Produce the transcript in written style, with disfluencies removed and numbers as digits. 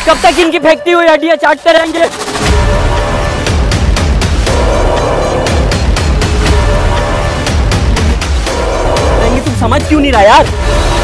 कब तक इनकी फेंकती हुई हड्डियां चाटते रहेंगे? तुम समझ क्यों नहीं रहा यार?